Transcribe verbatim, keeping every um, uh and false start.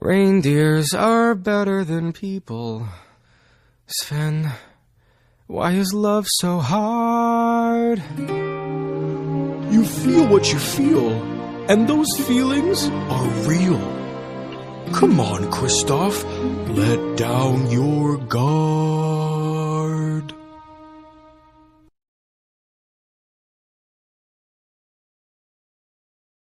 Reindeers are better than people. Sven, why is love so hard? You feel what you feel, and those feelings are real. Come on, Kristoff, let down your guard.